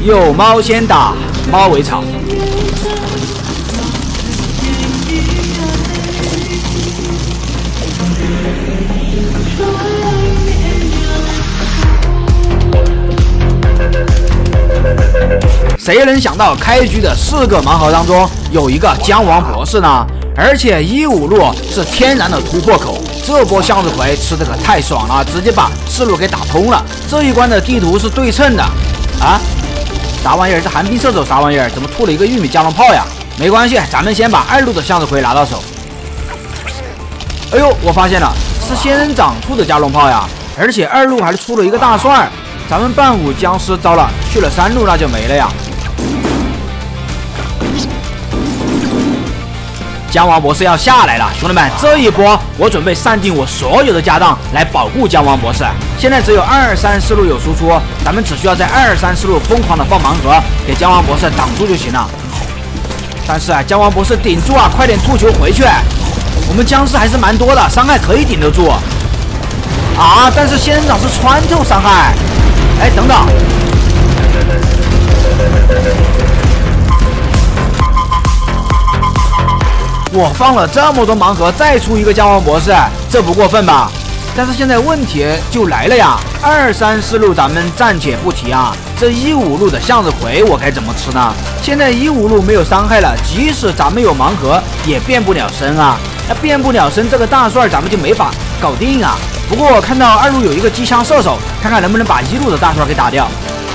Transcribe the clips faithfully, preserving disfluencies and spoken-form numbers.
有猫先打，猫为草。谁能想到开局的四个盲盒当中有一个姜王博士呢？而且一五路是天然的突破口，这波向日葵吃的可太爽了，直接把四路给打通了。这一关的地图是对称的啊！啥玩意儿？这寒冰射手啥玩意儿？怎么吐了一个玉米加农炮呀？没关系，咱们先把二路的向日葵拿到手。哎呦，我发现了，是仙人掌出的加农炮呀！而且二路还出了一个大蒜，咱们伴舞僵尸糟了，去了三路那就没了呀。姜王博士要下来了，兄弟们，这一波我准备散尽我所有的家当来保护姜王博士。现在只有二三四路有输出，咱们只需要在二三四路疯狂的放盲盒，给姜王博士挡住就行了。但是啊，姜王博士顶住啊，快点吐球回去。我们僵尸还是蛮多的，伤害可以顶得住啊。但是仙人掌是穿透伤害。哎，等等。我放了这么多盲盒，再出一个姜王博士，这不过分吧？但是现在问题就来了呀，二三四路咱们暂且不提啊，这一五路的向日葵我该怎么吃呢？现在一五路没有伤害了，即使咱们有盲盒也变不了身啊，那变不了身，这个大蒜咱们就没法搞定啊。不过我看到二路有一个机枪射手，看看能不能把一路的大蒜给打掉。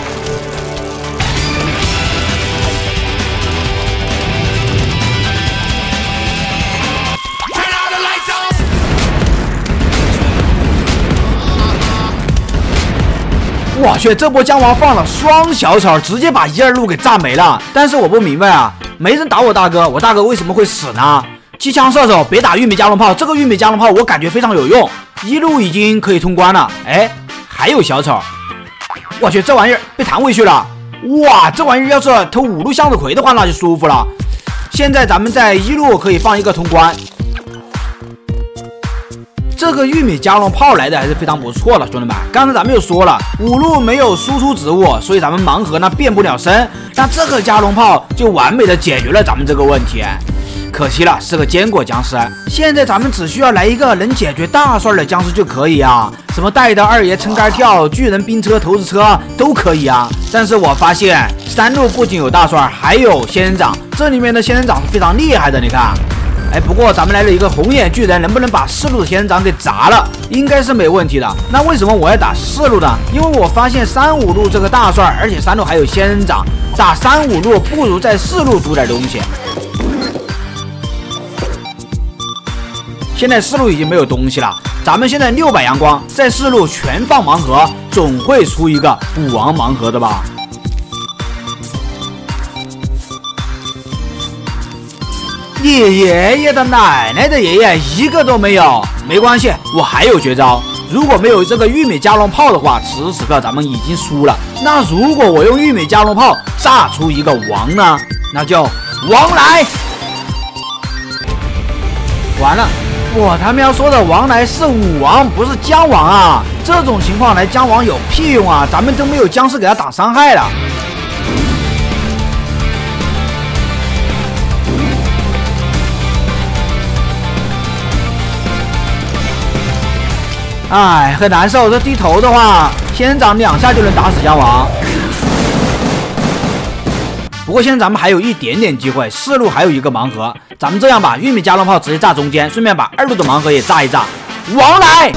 我去，这波姜王放了双小草，直接把一二路给炸没了。但是我不明白啊，没人打我大哥，我大哥为什么会死呢？机枪射手别打玉米加农炮，这个玉米加农炮我感觉非常有用。一路已经可以通关了，哎，还有小草。我去，这玩意儿被弹回去了。哇，这玩意儿要是投五路向日葵的话，那就舒服了。现在咱们在一路可以放一个通关。这个玉米加农炮来的还是非常不错的，兄弟们。刚才咱们又说了，五路没有输出植物，所以咱们盲盒呢变不了身。那这个加农炮就完美的解决了咱们这个问题。可惜了，是个坚果僵尸。现在咱们只需要来一个能解决大蒜的僵尸就可以啊，什么带刀二爷撑杆跳、巨人冰车、投掷车都可以啊。但是我发现三路不仅有大蒜，还有仙人掌，这里面的仙人掌是非常厉害的，你看。哎，不过咱们来了一个红眼巨人，能不能把四路的仙人掌给砸了？应该是没问题的。那为什么我要打四路呢？因为我发现三五路这个大蒜，而且三路还有仙人掌，打三五路不如在四路煮点东西。现在四路已经没有东西了，咱们现在六百阳光，在四路全放盲盒，总会出一个补王盲盒的吧？你爷爷的奶奶的爷爷一个都没有，没关系，我还有绝招。如果没有这个玉米加农炮的话，此时此刻咱们已经输了。那如果我用玉米加农炮炸出一个王呢？那就王来！完了，我他喵说的王来是武王，不是姜王啊！这种情况来姜王有屁用啊！咱们都没有僵尸给他挡伤害了。哎，很难受。这低头的话，仙人掌两下就能打死姜王。不过现在咱们还有一点点机会，四路还有一个盲盒，咱们这样吧，玉米加农炮直接炸中间，顺便把二路的盲盒也炸一炸。王来！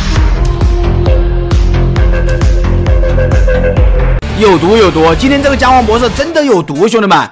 有毒有毒，今天这个姜王博士真的有毒，兄弟们。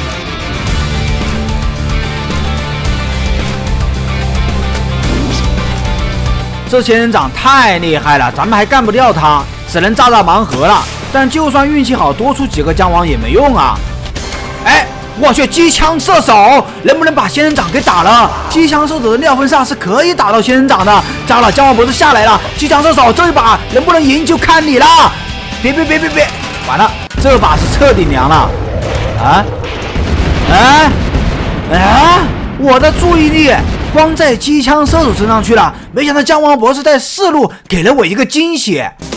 这仙人掌太厉害了，咱们还干不掉他，只能炸炸盲盒了。但就算运气好，多出几个姜王也没用啊！哎，我去，机枪射手能不能把仙人掌给打了？机枪射手的廖芬萨是可以打到仙人掌的。糟了，姜王博士下来了，机枪射手这一把能不能赢就看你了！别别别别别，完了，这把是彻底凉了。啊啊啊！我的注意力光在机枪射手身上去了，没想到姜王博士在四路给了我一个惊喜。